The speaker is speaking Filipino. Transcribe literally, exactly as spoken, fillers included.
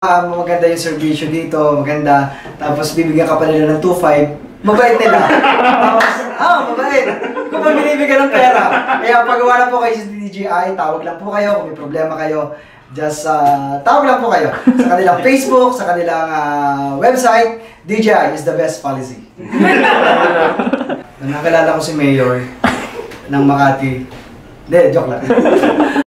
Uh, maganda yung servisyo dito, maganda. Tapos bibigyan ka pa nila ng two five. Mabait nila. Tapos, ah, mabait. Kung pa binibigyan ng pera. Kaya pagawa na po kayo sa D J I, tawag lang po kayo kung may problema kayo. Just uh, tawag lang po kayo sa kanilang Facebook, sa kanilang uh, website. D J I is the best policy. Nakakilala ko si Mayor ng Makati. Hindi, joke lang.